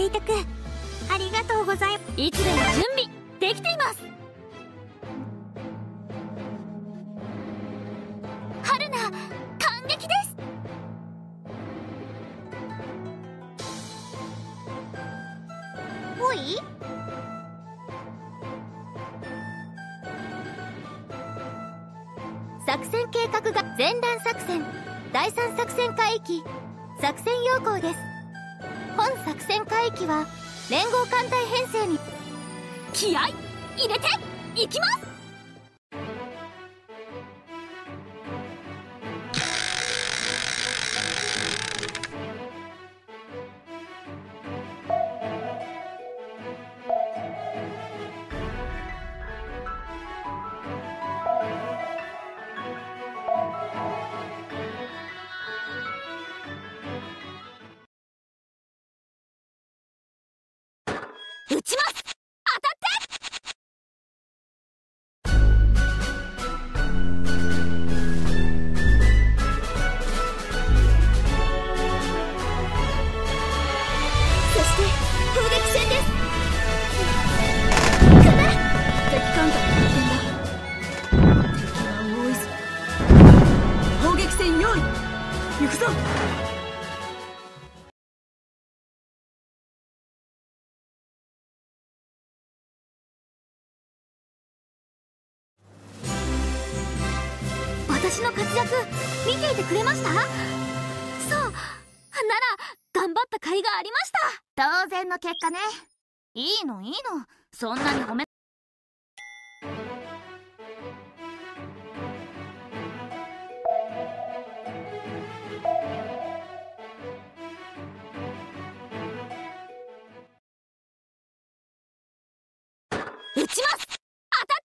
いたくありがとうございます。いつでも準備できています。春菜感激です。おい、作戦計画が前段作戦第3作戦海域作戦要項です。本作戦海域は連合艦隊編成に気合い入れていきます。撃ちます。当たって。そして砲撃戦です。敵艦隊の発見だ。敵は多いぞ。砲撃戦用意。行くぞ。私の活躍見ていてくれました？そう、なら頑張った甲斐がありました。当然の結果ね。いいのいいの、そんなに褒め撃ちます。当たって。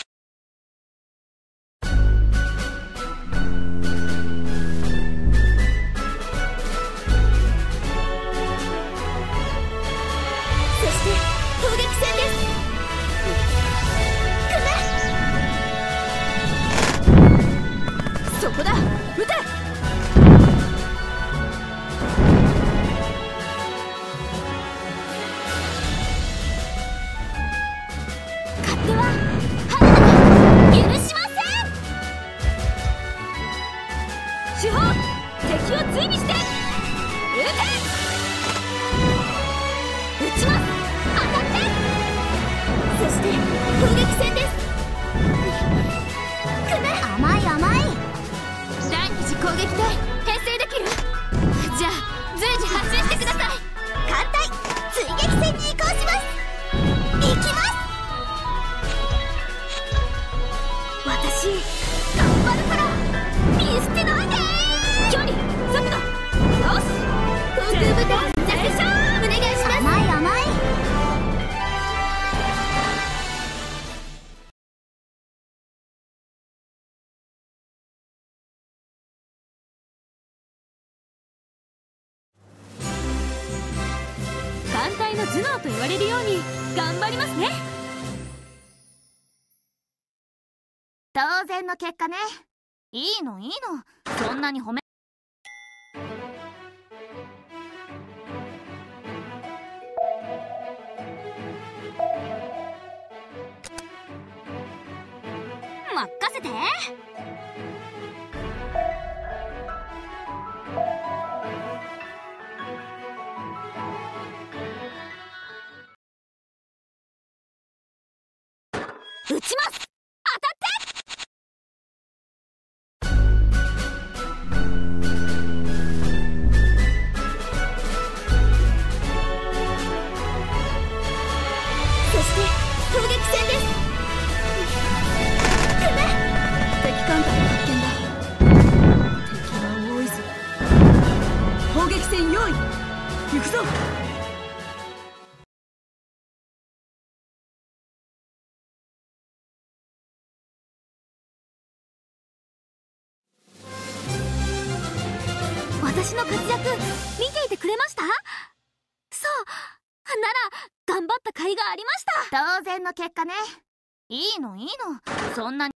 砲撃戦です。そこだ、撃て。勝手は春菜が許しません。主砲、敵を追尾して撃て。撃ちます。そして砲撃戦です。甘い甘い。第二次攻撃隊編成できる？じゃあ随時発進してください。艦隊追撃戦に移行します。行きます。私頑張るから見捨てないで。距離速度よし。航空部隊ジャケションお願いします。甘い甘い。艦隊の頭脳と言われるように頑張りますね。当然の結果ね。いいのいいの、そんなに褒め任せて。撃ちます。当たって。そして砲撃戦です。敵艦隊の発見だ。敵は多いぞ。砲撃戦用意。行くぞ。私の活躍見ていてくれました？そう、なら頑張った甲斐がありました。当然の結果ね。いいのいいの、そんなに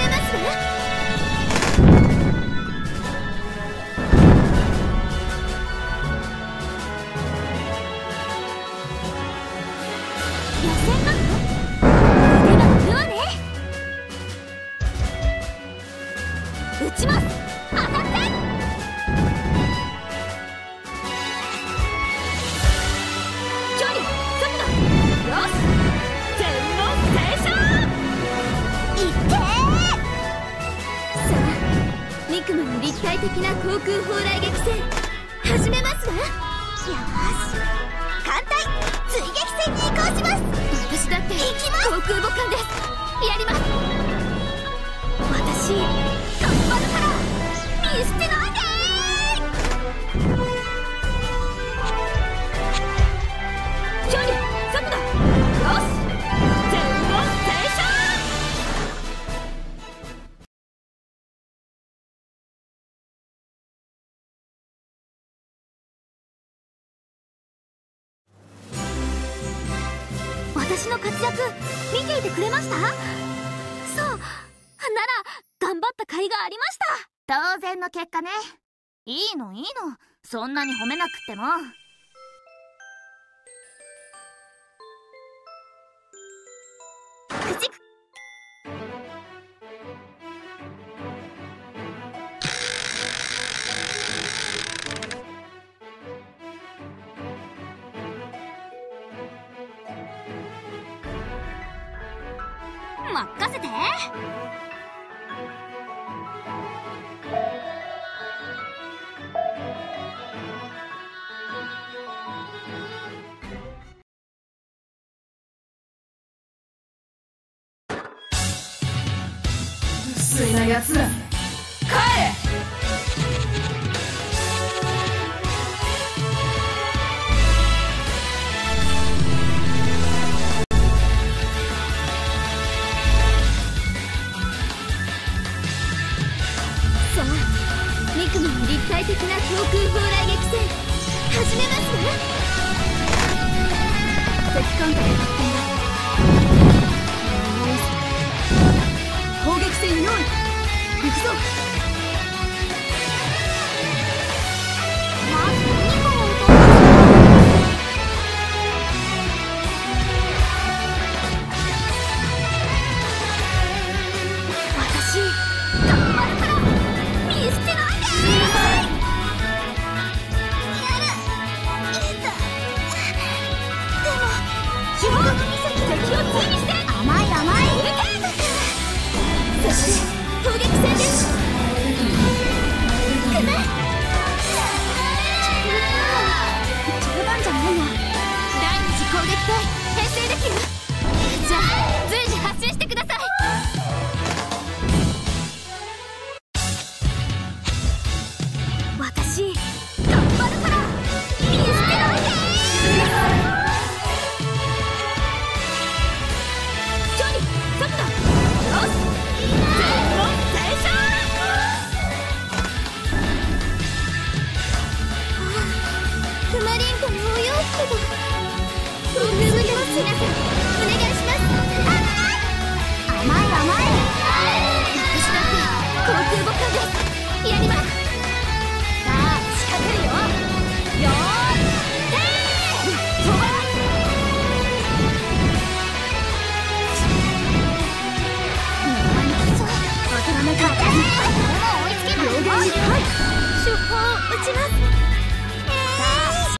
めますわ。野戦なの？腕が鳴るわね。撃ちます。当たって。距離速度。よし、全問正勝。いってー。さあ、ミクマの立体的な航空砲雷撃戦始めますわ。よーし、艦隊追撃戦に移行します。私だって航空母艦です。やります。私頑張るから見捨てないでー。距離速度。よし、全問正勝。私の活躍見ていてくれました？そう、なら頑張った甲斐がありました。当然の結果ね。いいのいいの、そんなに褒めなくっても。くじく。任せて。 薄いなやつら、帰れ。 さあ、ミクマの立体的な航空砲雷撃戦始めますわ。敵艦隊